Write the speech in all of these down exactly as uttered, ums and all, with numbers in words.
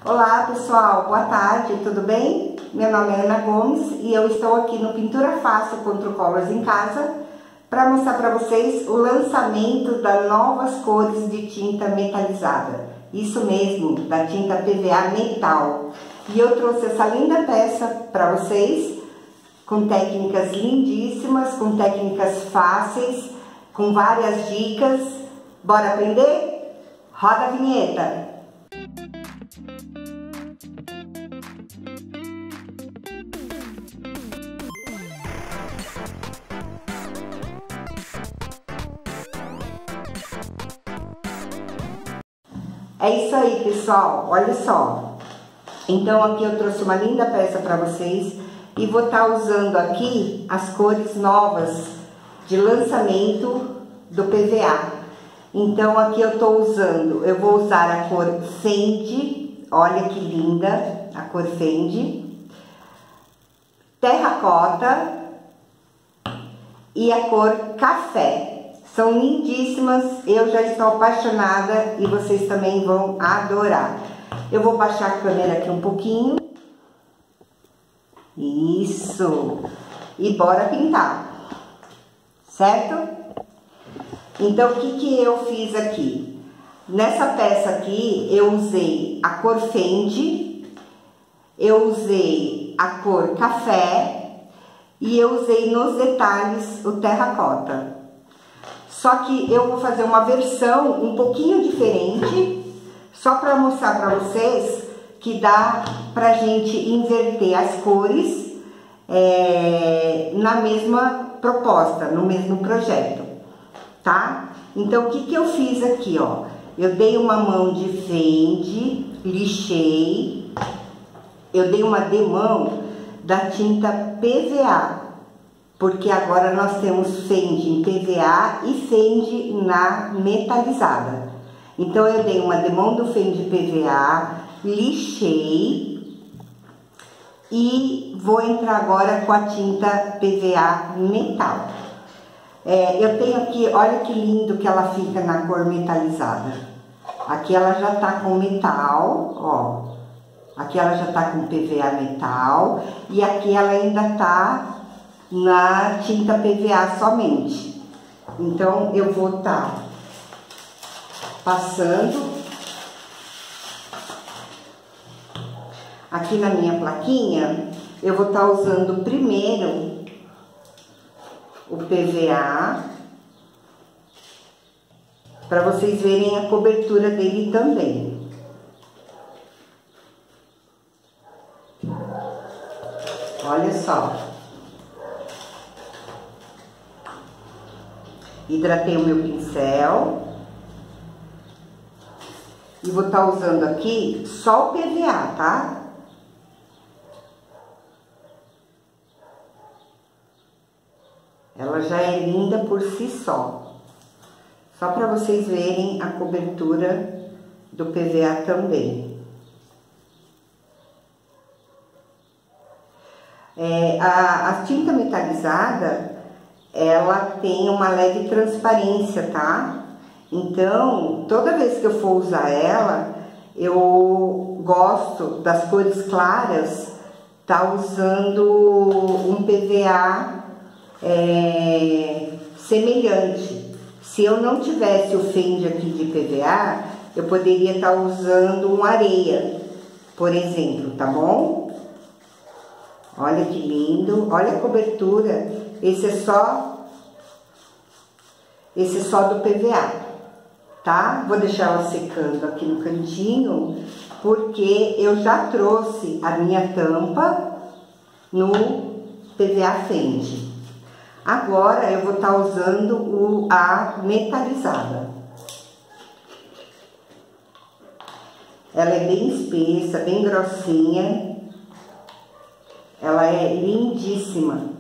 Olá pessoal, boa tarde, tudo bem? Meu nome é Ana Gomes e eu estou aqui no Pintura Fácil com Colors em Casa para mostrar para vocês o lançamento das novas cores de tinta metalizada. Isso mesmo, da tinta P V A metal. E eu trouxe essa linda peça para vocês, com técnicas lindíssimas, com técnicas fáceis, com várias dicas. Bora aprender? Roda a vinheta! É isso aí, pessoal, olha só. Então aqui eu trouxe uma linda peça para vocês e vou estar usando aqui as cores novas de lançamento do P V A. Então aqui eu tô usando, eu vou usar a cor Fendi, olha que linda a cor Fendi, terracota e a cor café. São lindíssimas, eu já estou apaixonada e vocês também vão adorar. Eu vou baixar a câmera aqui um pouquinho. Isso! E bora pintar, certo? Então, o que que eu fiz aqui? Nessa peça aqui, eu usei a cor Fendi, eu usei a cor café e eu usei nos detalhes o terracota. Só que eu vou fazer uma versão um pouquinho diferente, só para mostrar para vocês que dá pra gente inverter as cores é, na mesma proposta, no mesmo projeto, tá? Então, o que que eu fiz aqui, ó? Eu dei uma mão de Fendi, lixei, eu dei uma demão da tinta P V A, porque agora nós temos Fendi em P V A e Fendi na metalizada. Então, eu dei uma demão do Fendi P V A, lixei e vou entrar agora com a tinta P V A metal. É, eu tenho aqui, olha que lindo que ela fica na cor metalizada. Aqui ela já tá com metal, ó. Aqui ela já tá com P V A metal e aqui ela ainda tá na tinta P V A somente. Então, eu vou tá passando aqui na minha plaquinha. Eu vou estar usando primeiro o P V A para vocês verem a cobertura dele também. Olha só. Hidratei o meu pincel. E vou estar usando aqui só o P V A, tá? Ela já é linda por si só. Só para vocês verem a cobertura do P V A também. É, a, a tinta metalizada, ela tem uma leve transparência, tá? Então, toda vez que eu for usar ela, eu gosto das cores claras, tá usando um P V A é, semelhante. Se eu não tivesse o Fendi aqui de P V A, eu poderia estar usando um areia, por exemplo, tá bom? Olha que lindo, olha a cobertura. Esse é só, esse é só do P V A. Tá? Vou deixar ela secando aqui no cantinho, porque eu já trouxe a minha tampa no P V A Fendi. Agora eu vou estar usando o, a metalizada. Ela é bem espessa, bem grossinha. Ela é lindíssima.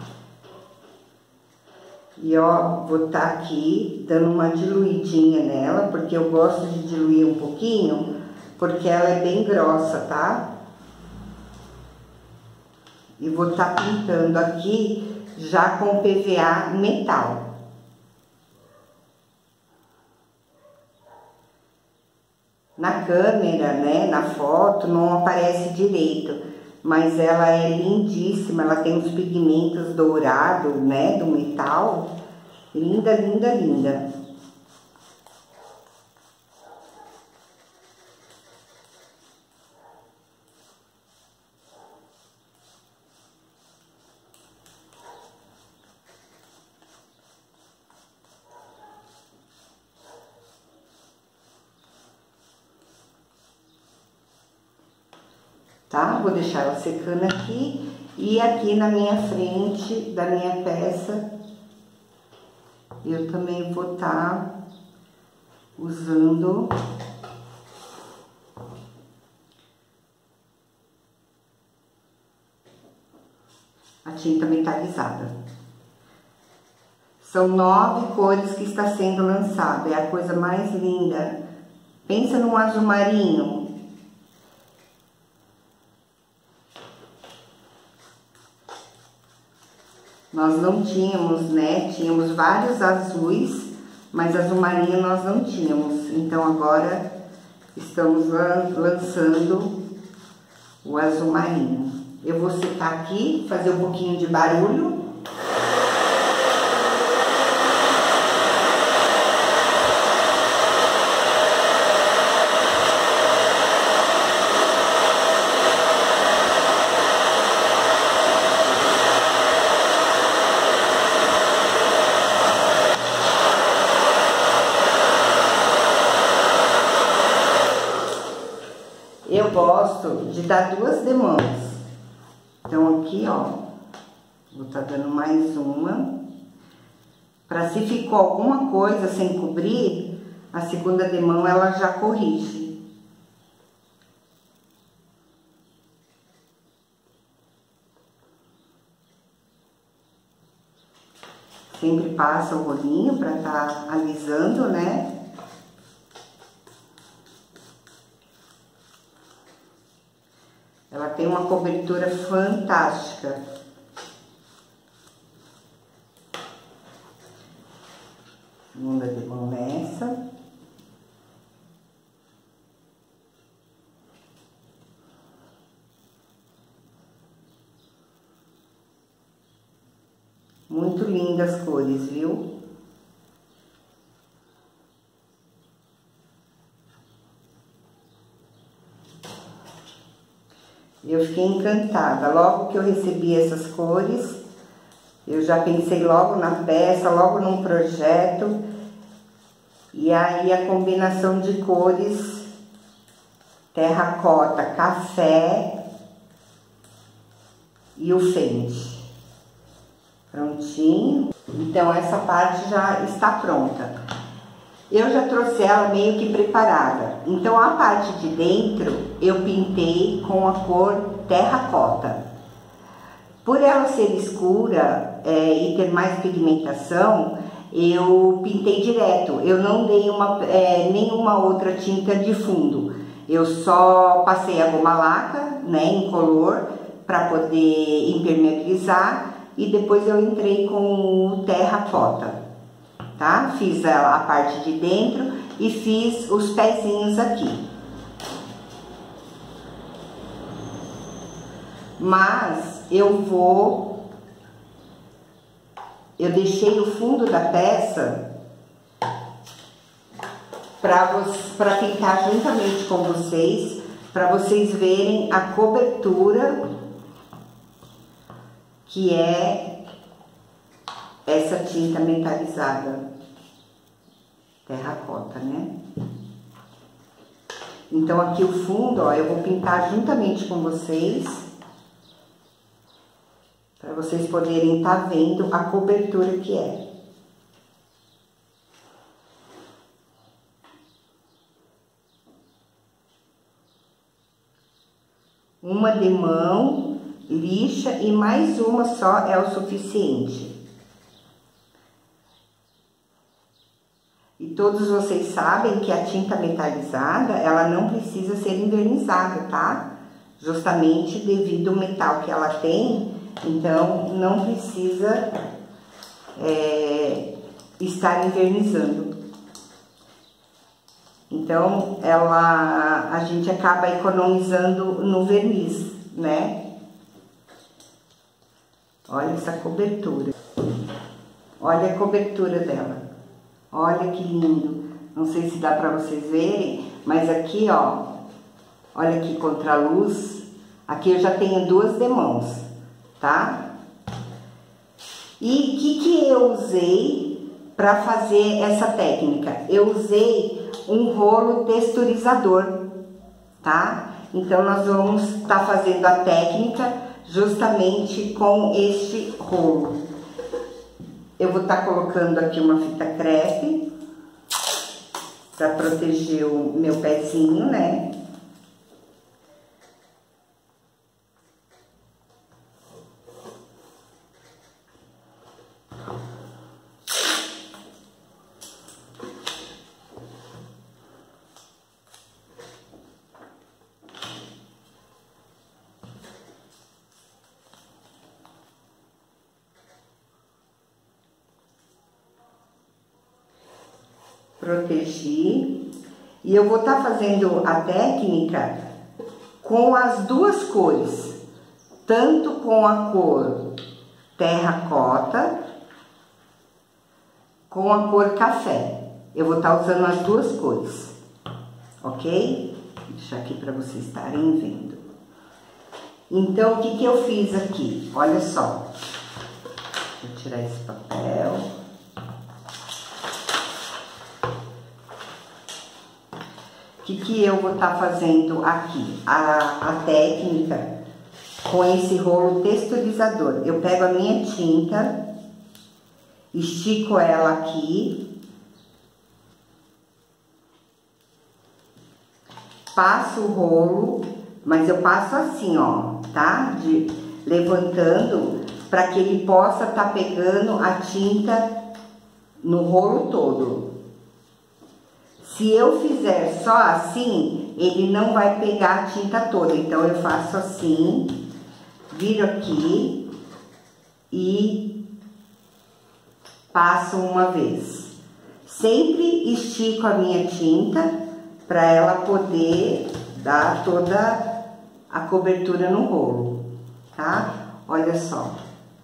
E ó, vou estar aqui dando uma diluidinha nela, porque eu gosto de diluir um pouquinho, porque ela é bem grossa, tá? E vou estar pintando aqui já com P V A metal. na câmera, né, na foto, não aparece direito, mas ela é lindíssima, ela tem os pigmentos dourados, né, do metal, linda, linda, linda. Tá? Vou deixar ela secando aqui e aqui na minha frente da minha peça eu também vou estar usando a tinta metalizada. São nove cores que está sendo lançada, é a coisa mais linda. Pensa num azul marinho. Nós não tínhamos, né? Tínhamos vários azuis, mas azul marinho nós não tínhamos. Então agora estamos lançando o azul marinho. Eu vou secar aqui, fazer um pouquinho de barulho. Eu gosto de dar duas demãos. Então aqui, ó, vou estar dando mais uma. Para se ficou alguma coisa sem cobrir, a segunda demão ela já corrige. Sempre passa o rolinho para estar alisando, né? Ela tem uma cobertura fantástica. Segunda demão nessa. Muito lindas as cores, viu? Eu fiquei encantada. Logo que eu recebi essas cores, eu já pensei logo na peça, logo num projeto. E aí a combinação de cores, terracota, café e o fende. Prontinho. Então essa parte já está pronta. Eu já trouxe ela meio que preparada. Então a parte de dentro eu pintei com a cor terracota. Por ela ser escura é, e ter mais pigmentação, eu pintei direto. Eu não dei uma, é, nenhuma outra tinta de fundo. Eu só passei a goma laca, né, incolor, para poder impermeabilizar, e depois eu entrei com o terracota. Tá? Fiz a, a parte de dentro e fiz os pezinhos aqui. Mas eu vou... Eu deixei o fundo da peça para pintar juntamente com vocês, para vocês verem a cobertura que é essa tinta metalizada. Terracota, né? Então aqui o fundo, ó, eu vou pintar juntamente com vocês, para vocês poderem estar vendo a cobertura que é. Uma demão lixa e mais uma só é o suficiente. E todos vocês sabem que a tinta metalizada, ela não precisa ser envernizada, tá? Justamente devido ao metal que ela tem, então não precisa é, estar envernizando. Então, ela, a gente acaba economizando no verniz, né? Olha essa cobertura. Olha a cobertura dela. Olha que lindo. Não sei se dá pra vocês verem, mas aqui, ó, olha aqui contra a luz. Aqui eu já tenho duas demãos, tá? E o que que eu usei para fazer essa técnica? Eu usei um rolo texturizador, tá? Então, nós vamos estar tá fazendo a técnica justamente com este rolo. Eu vou estar tá colocando aqui uma fita crepe para proteger o meu pezinho, né? Protegi, e eu vou estar fazendo a técnica com as duas cores, tanto com a cor terracota, com a cor café. Eu vou estar usando as duas cores, ok? Vou deixar aqui para vocês estarem vendo. Então, o que que eu fiz aqui? Olha só, vou tirar esse papel. O que que eu vou estar fazendo aqui? A, a técnica com esse rolo texturizador. Eu pego a minha tinta, estico ela aqui, passo o rolo, mas eu passo assim, ó, tá? De, levantando para que ele possa estar pegando a tinta no rolo todo. Se eu fizer só assim, ele não vai pegar a tinta toda. Então, eu faço assim, viro aqui e passo uma vez. Sempre estico a minha tinta para ela poder dar toda a cobertura no rolo, tá? Olha só.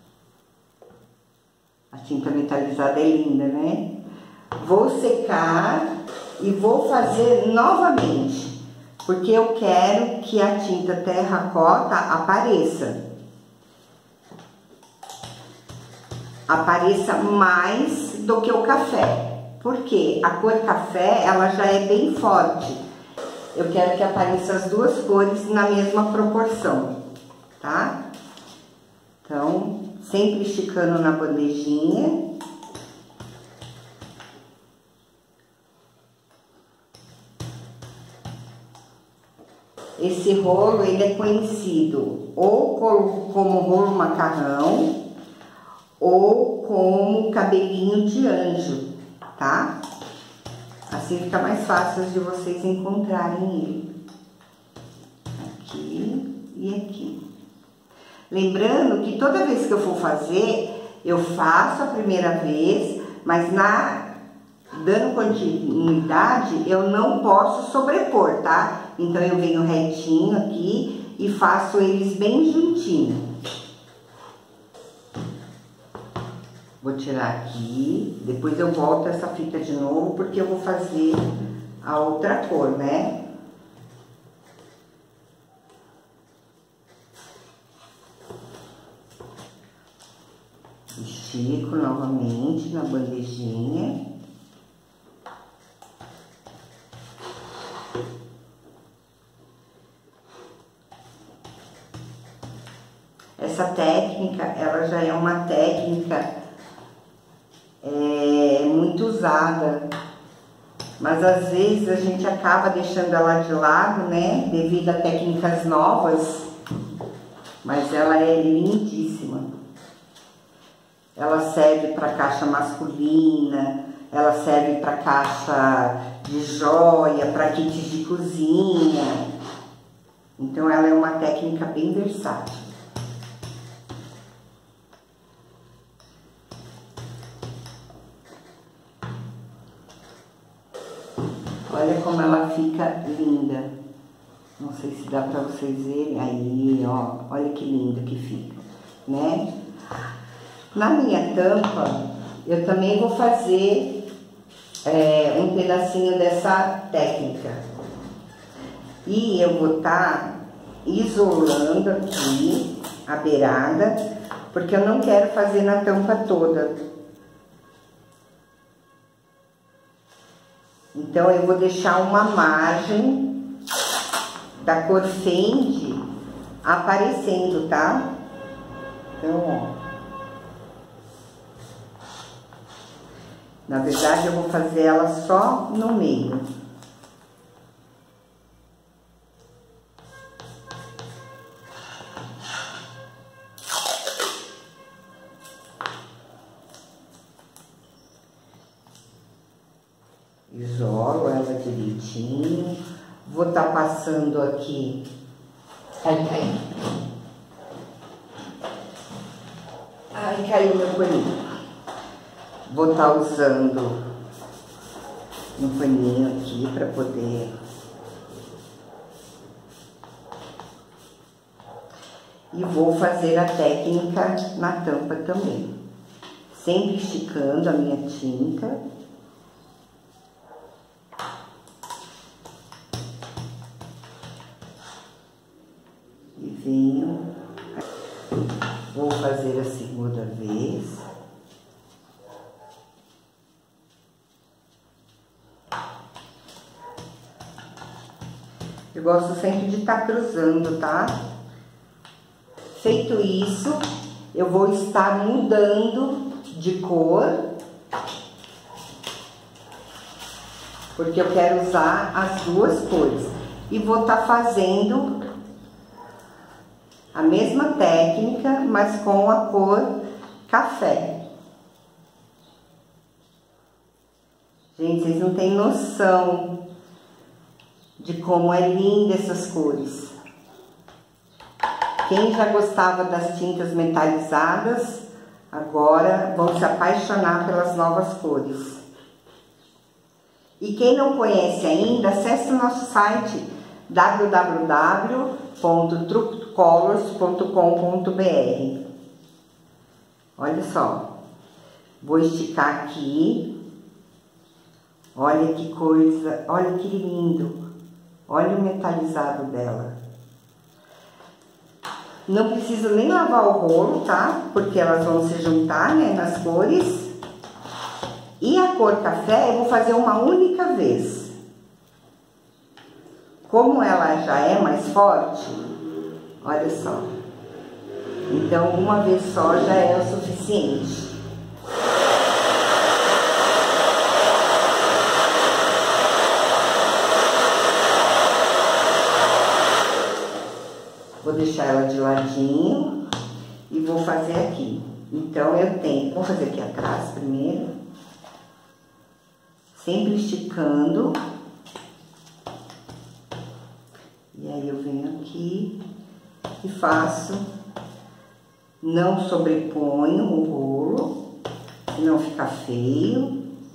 A tinta metalizada é linda, né? Vou secar e vou fazer novamente, porque eu quero que a tinta terracota apareça. Apareça mais do que o café, porque a cor café, ela já é bem forte. Eu quero que apareça as duas cores na mesma proporção, tá? Então, sempre esticando na bandejinha. Esse rolo, ele é conhecido ou como rolo macarrão ou como cabelinho de anjo, tá? Assim fica mais fácil de vocês encontrarem ele. Aqui e aqui. Lembrando que toda vez que eu for fazer, eu faço a primeira vez, mas na dando continuidade, eu não posso sobrepor, tá? Então, eu venho retinho aqui e faço eles bem juntinho. Vou tirar aqui, depois eu volto essa fita de novo, porque eu vou fazer a outra cor, né? Estico novamente na bandejinha. Essa técnica, ela já é uma técnica é, muito usada, mas às vezes a gente acaba deixando ela de lado, né, devido a técnicas novas, mas ela é lindíssima. Ela serve para caixa masculina, ela serve para caixa de joia, para kits de cozinha. Então ela é uma técnica bem versátil. Olha como fica linda. Não sei se dá pra vocês verem. Aí, ó, olha que lindo que fica, né? Na minha tampa, eu também vou fazer é, um pedacinho dessa técnica. E eu vou estar isolando aqui a beirada, porque eu não quero fazer na tampa toda. Então, eu vou deixar uma margem da cor Fendi aparecendo, tá? Então, ó. Na verdade, eu vou fazer ela só no meio. Isolo ela direitinho. Vou estar passando aqui. Ai, caiu. Ai, caiu meu paninho. Vou estar usando um paninho aqui para poder... E vou fazer a técnica na tampa também. Sempre esticando a minha tinta. E venho... Vou fazer a segunda vez. Eu gosto sempre de estar cruzando, tá? Feito isso, eu vou estar mudando de cor, porque eu quero usar as duas cores. E vou estar fazendo a mesma técnica, mas com a cor café. Gente, vocês não têm noção de como é linda essas cores. Quem já gostava das tintas metalizadas, agora vão se apaixonar pelas novas cores. E quem não conhece ainda, acesse o nosso site w w w ponto trucolors ponto com ponto b r. Olha só, vou esticar aqui. Olha que coisa, olha que lindo. Olha o metalizado dela. Não preciso nem lavar o rolo, tá? Porque elas vão se juntar, né, nas cores. E a cor café eu vou fazer uma única vez. Como ela já é mais forte, olha só. Então, uma vez só já é o suficiente. Vou deixar ela de ladinho e vou fazer aqui. Então, eu tenho... Vou fazer aqui atrás primeiro. Sempre esticando. E aí, eu venho aqui e faço. Não sobreponho o rolo, senão fica feio.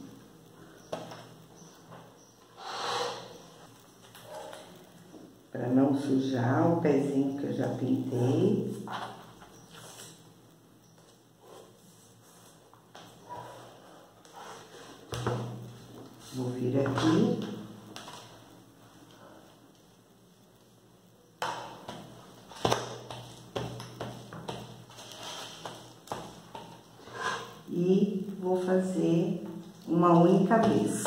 Para não sujar o pezinho que eu já pintei. Vou vir aqui. E vou fazer uma única vez.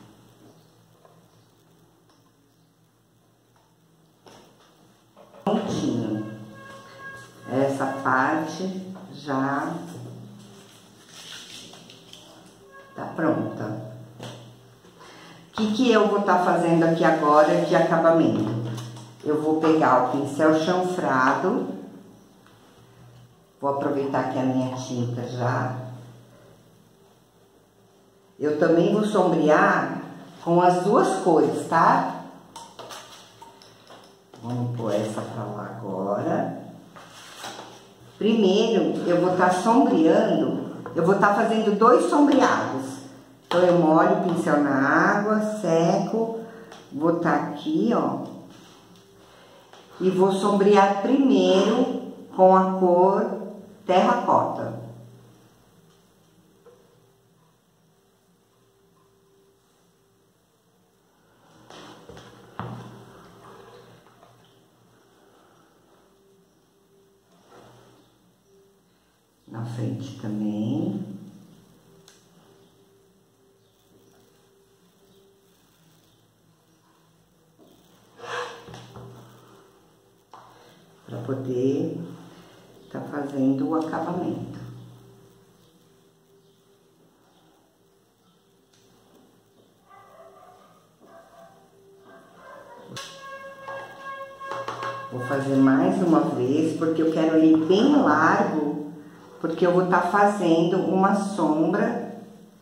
Prontinho. Essa parte já tá pronta. O que que eu vou estar fazendo aqui agora de acabamento? Eu vou pegar o pincel chanfrado. Vou aproveitar que a minha tinta já... Eu também vou sombrear com as duas cores, tá? Vamos pôr essa pra lá agora. Primeiro, eu vou estar sombreando, eu vou estar fazendo dois sombreados. Então, eu molho o pincel na água, seco, vou botar aqui, ó, e vou sombrear primeiro com a cor terracota. Na frente também. Para poder tá fazendo o acabamento. Vou fazer mais uma vez, porque eu quero ele bem largo, porque eu vou estar tá fazendo uma sombra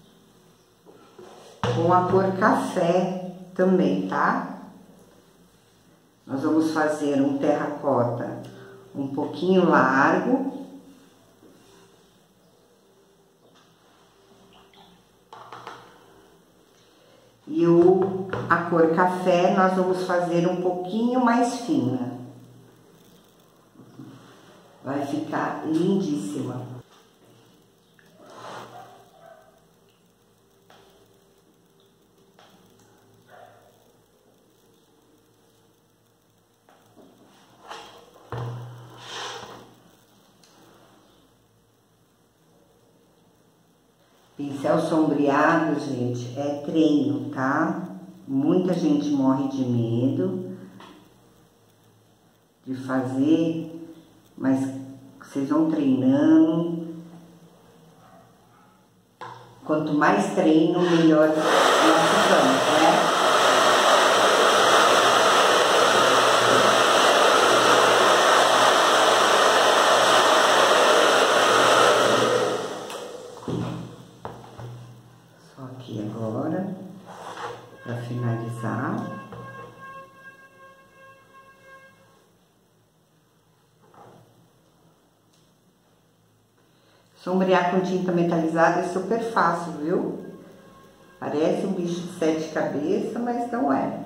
com a cor café também, tá? Nós vamos fazer um terracota um pouquinho largo. E o, a cor café nós vamos fazer um pouquinho mais fina. Vai ficar lindíssima. Pincel sombreado, gente, é treino, tá? Muita gente morre de medo de fazer, mas vocês vão treinando. Quanto mais treino, melhor nós ficamos, né? Aqui agora, para finalizar. Sombrear com tinta metalizada é super fácil, viu? Parece um bicho de sete cabeças, mas não é.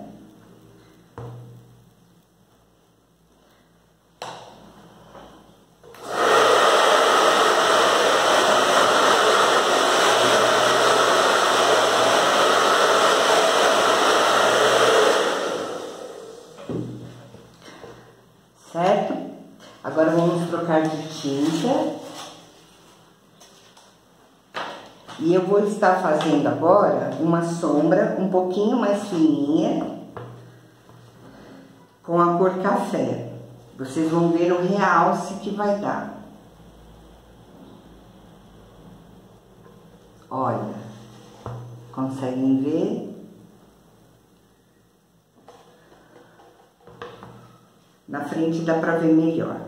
Certo? Agora vamos trocar de tinta. E eu vou estar fazendo agora uma sombra um pouquinho mais fininha com a cor café. Vocês vão ver o realce que vai dar. Olha, conseguem ver? Na frente dá pra ver melhor.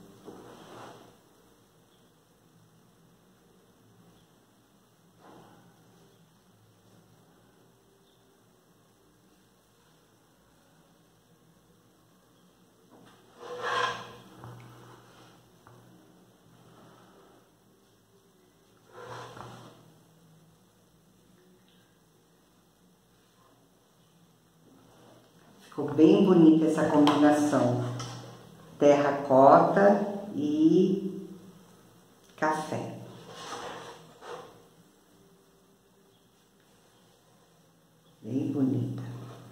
Ficou bem bonita essa combinação, terracota e café. Bem bonita.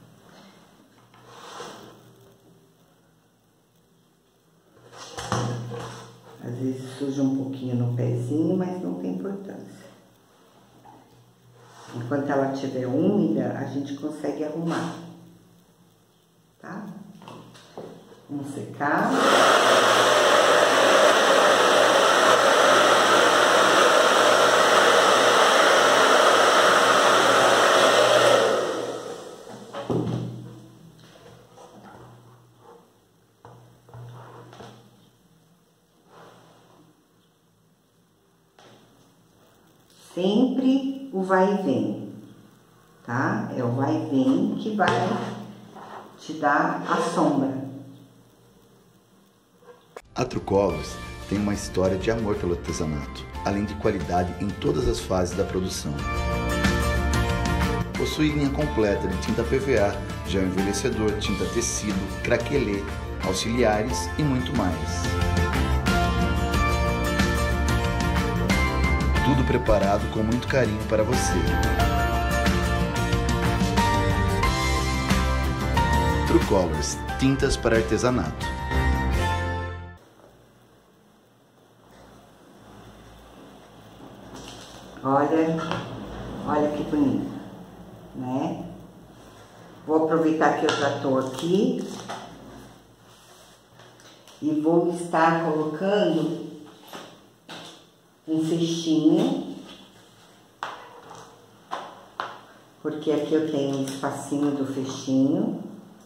Às vezes suja um pouquinho no pezinho, mas não tem importância. Enquanto ela estiver úmida, a gente consegue arrumar. Tá? Vamos secar. Sempre o vai e vem, tá? É o vai e vem que vai te dar a sombra. A Trucovos tem uma história de amor pelo artesanato, além de qualidade em todas as fases da produção. Possui linha completa de tinta P V A, gel envelhecedor, tinta tecido, craquelê, auxiliares e muito mais. Tudo preparado com muito carinho para você. True Colors, tintas para artesanato. Olha, olha que bonito, né? Vou aproveitar que eu já tô aqui e vou estar colocando um fechinho, porque aqui eu tenho um espacinho do fechinho.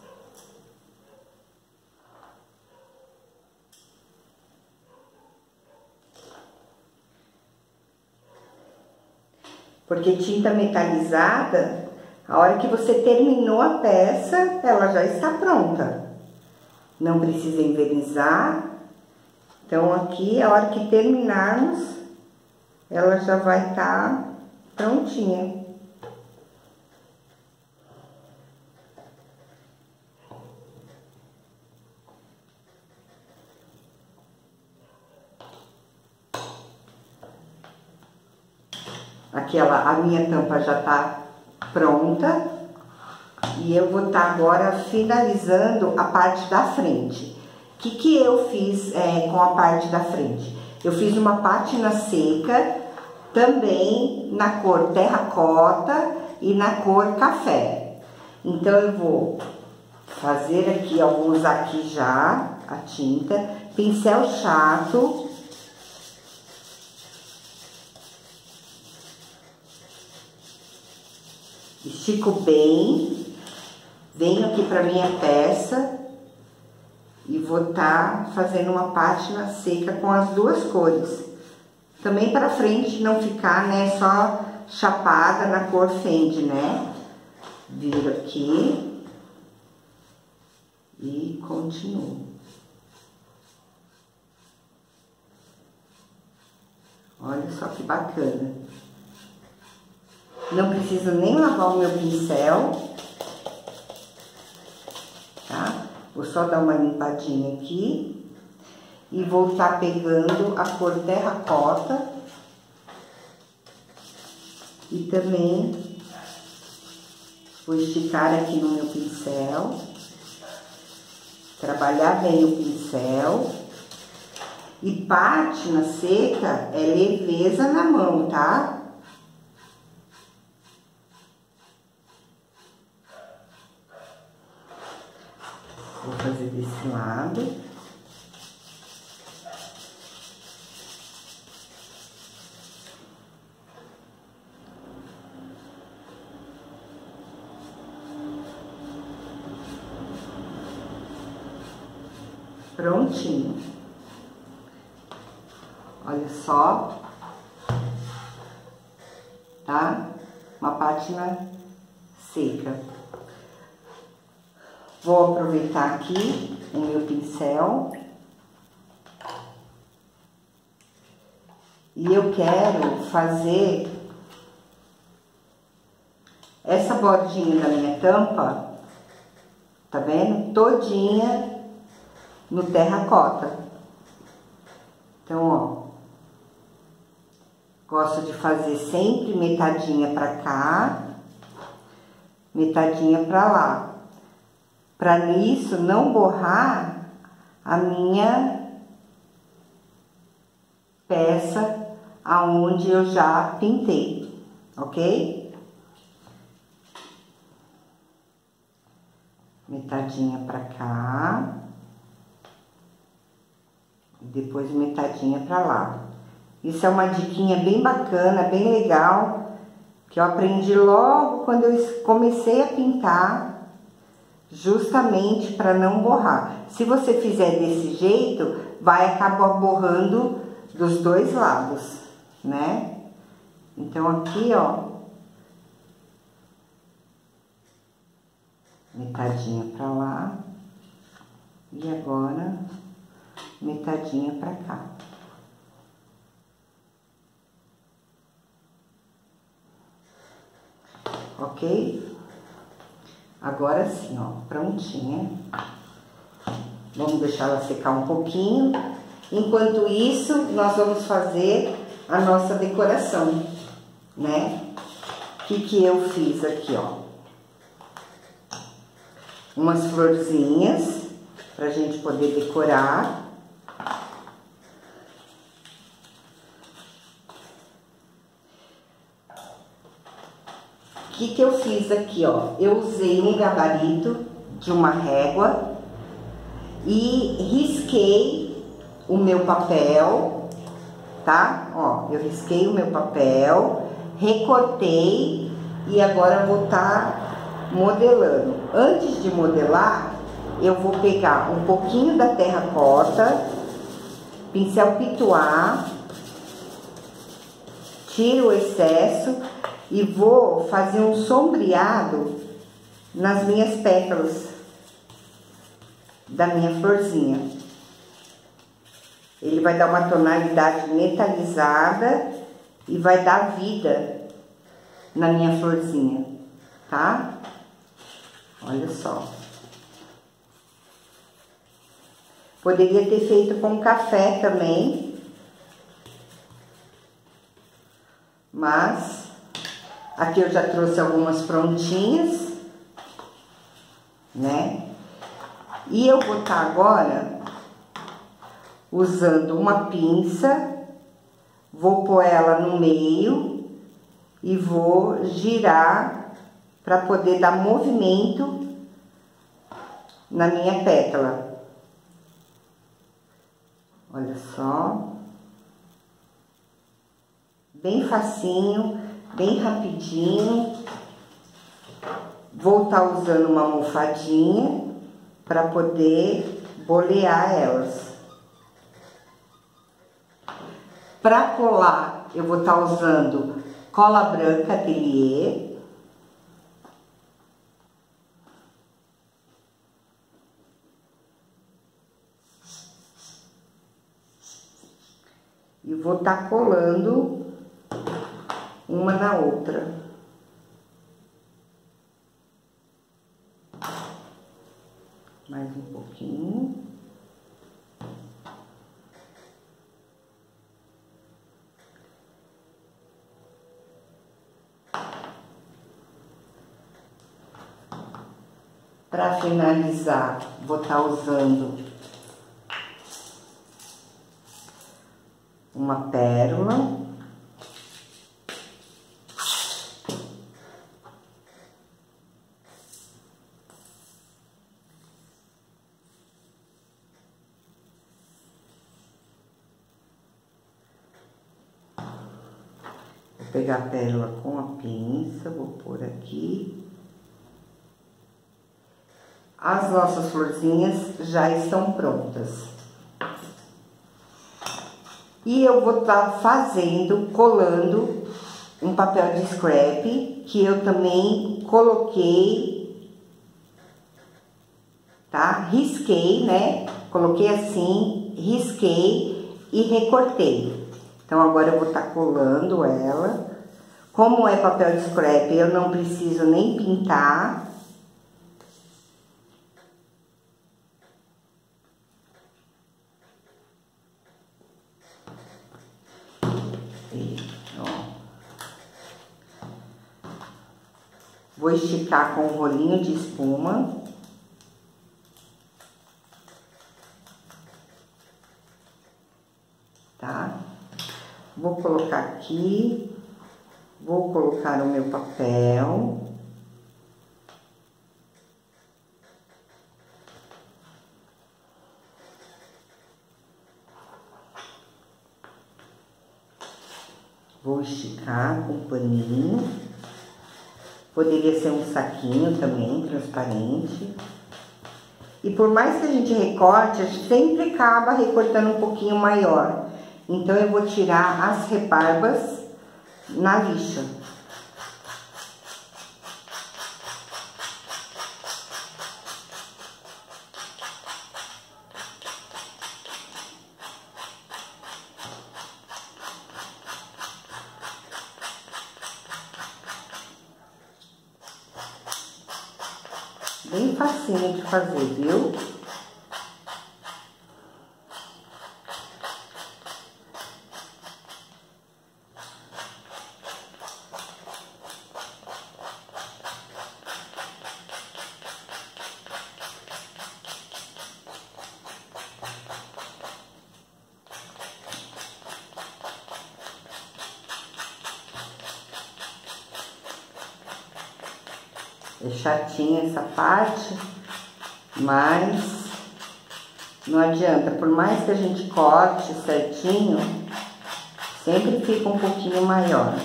Porque tinta metalizada, a hora que você terminou a peça, ela já está pronta. Não precisa envernizar. Então, aqui, a hora que terminarmos, ela já vai estar prontinha. Aqui ela, a minha tampa já tá pronta e eu vou estar agora finalizando a parte da frente. O que que eu fiz é, com a parte da frente? Eu fiz uma pátina seca, também na cor terracota e na cor café. Então eu vou fazer aqui, ó, vou usar aqui já a tinta, pincel chato. Estico bem, venho aqui para minha peça e vou estar fazendo uma pátina seca com as duas cores. Também para frente não ficar, né, só chapada na cor Fendi, né? Viro aqui e continuo. Olha só que bacana. Não preciso nem lavar o meu pincel, tá? Vou só dar uma limpadinha aqui e vou estar pegando a cor terracota e também vou esticar aqui no meu pincel, trabalhar bem o pincel. E pátina seca é leveza na mão, tá? Vou fazer desse lado. Prontinho. Olha só. Tá? Uma pátina seca. Vou aproveitar aqui o meu pincel. E eu quero fazer essa bordinha da minha tampa, tá vendo? Todinha no terracota. Então, ó, gosto de fazer sempre metadinha pra cá, metadinha pra lá. Pra nisso não borrar a minha peça aonde eu já pintei, ok? Metadinha pra cá. E depois metadinha pra lá. Isso é uma diquinha bem bacana, bem legal, que eu aprendi logo quando eu comecei a pintar, justamente para não borrar. Se você fizer desse jeito, vai acabar borrando dos dois lados, né? Então, aqui, ó, metadinha pra lá, e agora, metadinha pra cá. ok? Agora sim, ó, prontinha. Vamos deixar ela secar um pouquinho. Enquanto isso, nós vamos fazer a nossa decoração, né? O que que eu fiz aqui, ó? Umas florzinhas pra gente poder decorar. O que que eu fiz aqui, ó? Eu usei um gabarito de uma régua e risquei o meu papel, tá? Ó, eu risquei o meu papel, recortei e agora vou tá modelando. Antes de modelar, eu vou pegar um pouquinho da terracota, pincel pituá, tiro o excesso e vou fazer um sombreado nas minhas pétalas da minha florzinha. Ele vai dar uma tonalidade metalizada e vai dar vida na minha florzinha, tá? Olha só. Poderia ter feito com café também, mas aqui eu já trouxe algumas prontinhas, né? E eu vou estar agora usando uma pinça, vou pôr ela no meio e vou girar para poder dar movimento na minha pétala. Olha só. Bem facinho, bem rapidinho. Vou estar usando uma almofadinha para poder bolear elas. Para colar, eu vou estar usando cola branca ateliê. E vou estar colando uma na outra. Mais um pouquinho. Para finalizar, vou estar usando uma pérola. Vou pegar a pérola com a pinça, vou pôr aqui. As nossas florzinhas já estão prontas. E eu vou estar fazendo, colando um papel de scrap, que eu também coloquei, tá? Risquei, né? Coloquei assim, risquei e recortei. Então, agora eu vou estar colando ela. Como é papel de scrap, eu não preciso nem pintar. Vou esticar com um rolinho de espuma. Tá? Vou colocar aqui. Vou colocar o meu papel. Vou esticar com um paninho. Poderia ser um saquinho também, transparente. E por mais que a gente recorte, a gente sempre acaba recortando um pouquinho maior. Então, eu vou tirar as rebarbas na lixa. Bem facinho de fazer, viu? É chatinha essa parte, mas não adianta, por mais que a gente corte certinho, sempre fica um pouquinho maior.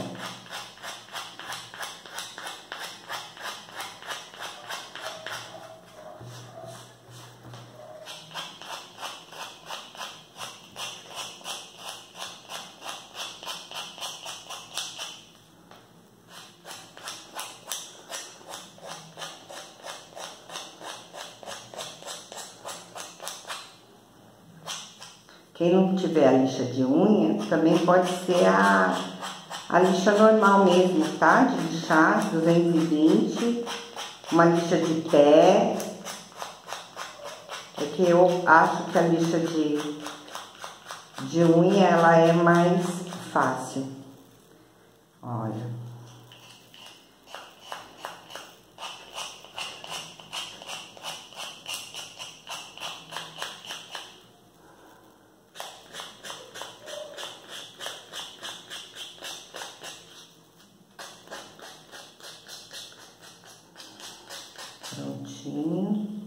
Quem não tiver a lixa de unha, também pode ser a, a lixa normal mesmo, tá? De lixar, duzentos e vinte, uma lixa de pé. É que eu acho que a lixa de, de unha, ela é mais fácil. Olha. Prontinho.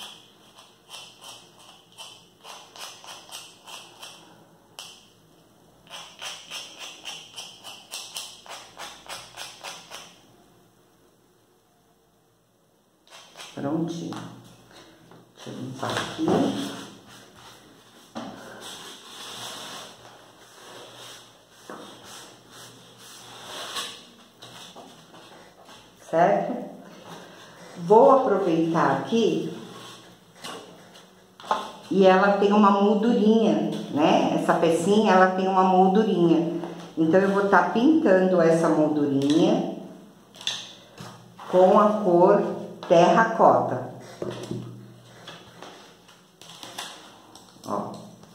Prontinho. Deixa eu limpar aqui. Certo? Vou aproveitar aqui e ela tem uma moldurinha, né? Essa pecinha, ela tem uma moldurinha. Então, eu vou estar pintando essa moldurinha com a cor terracota. Ó.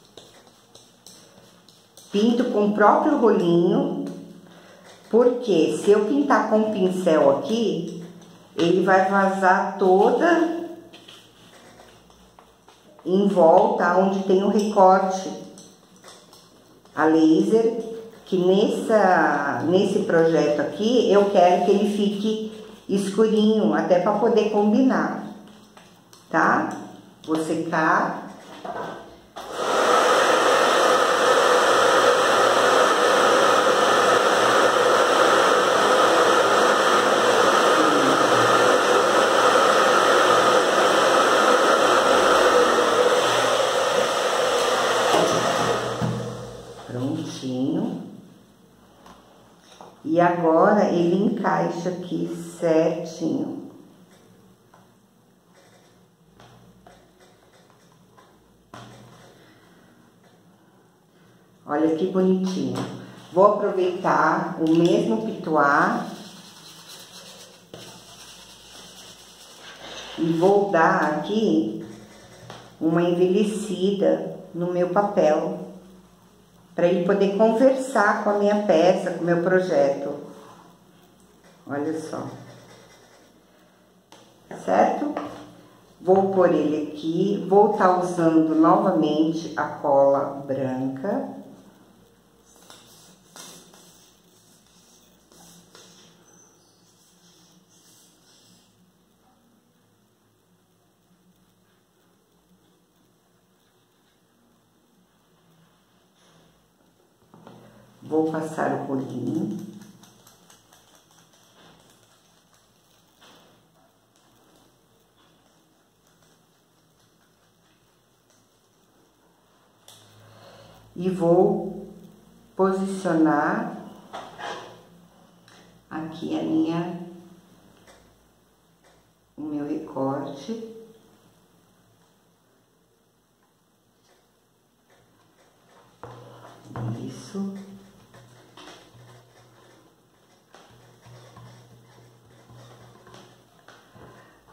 Pinto com o próprio rolinho, porque se eu pintar com o pincel aqui, ele vai vazar toda em volta onde tem o recorte a laser, que nessa, nesse projeto aqui eu quero que ele fique escurinho, até para poder combinar, tá? Vou secar. Prontinho. E agora ele encaixa aqui certinho. Olha que bonitinho. Vou aproveitar o mesmo pituá e vou dar aqui uma envelhecida no meu papel, para ele poder conversar com a minha peça, com o meu projeto. Olha só. Certo? Vou pôr ele aqui, vou estar usando novamente a cola branca. Vou passar o rolinho. E vou posicionar aqui a minha, o meu recorte. Isso.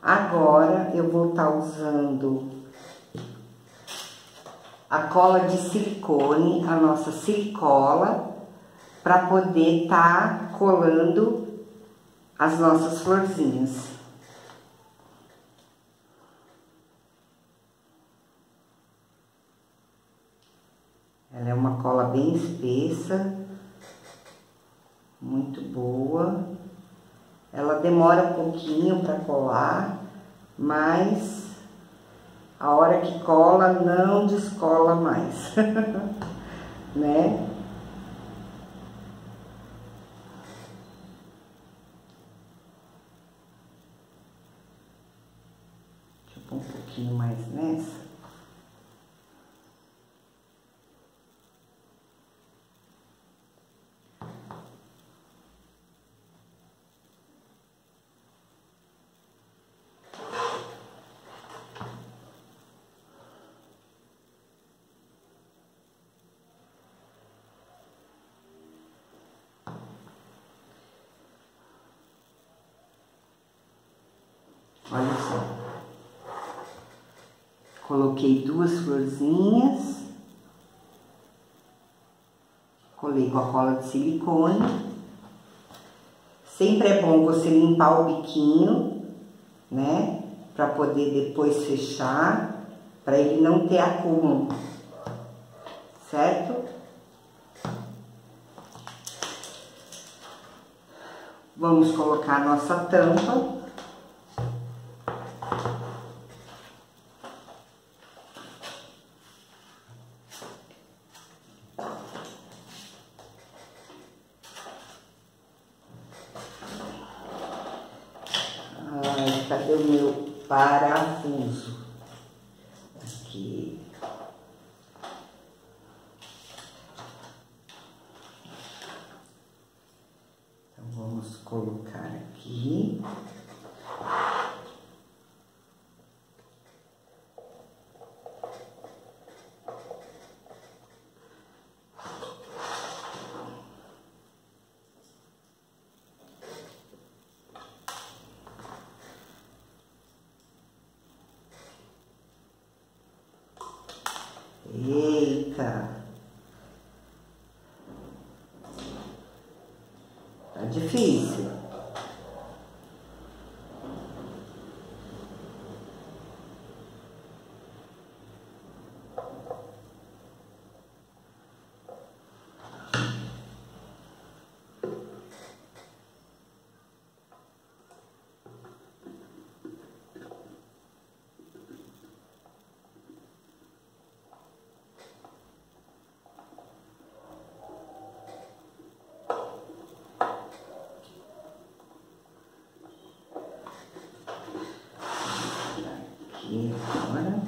Agora eu vou estar usando a cola de silicone, a nossa silicola, para poder estar colando as nossas florzinhas. Ela é uma cola bem espessa, muito boa. Ela demora um pouquinho para colar, mas a hora que cola não descola mais, né? Deixa eu pôr um pouquinho mais nessa. Olha só, coloquei duas florzinhas, colei com a cola de silicone. Sempre é bom você limpar o biquinho, né, para poder depois fechar, para ele não ter acúmulo, certo? Vamos colocar a nossa tampa. Ai, cadê o meu parafuso? Aqui. Então, vamos colocar aqui. Eita, tá difícil. Aqui agora.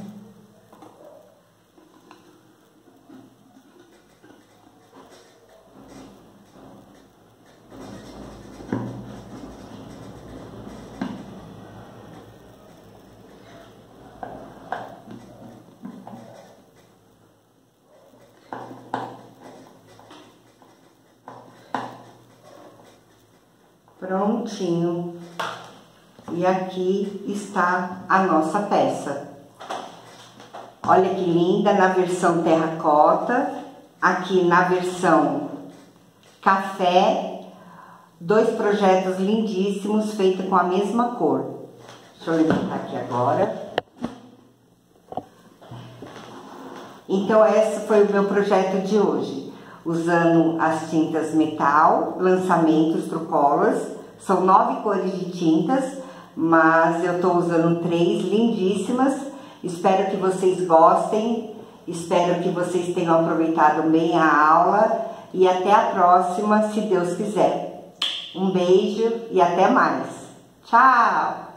Prontinho. E aqui está a nossa peça. Olha que linda, na versão terracota, aqui na versão café, dois projetos lindíssimos feitos com a mesma cor. Deixa eu levantar aqui agora. Então esse foi o meu projeto de hoje, usando as tintas metal, lançamentos Trucolas. São nove cores de tintas, mas eu tô usando três lindíssimas. Espero que vocês gostem, espero que vocês tenham aproveitado bem a aula e até a próxima, se Deus quiser. Um beijo e até mais. Tchau!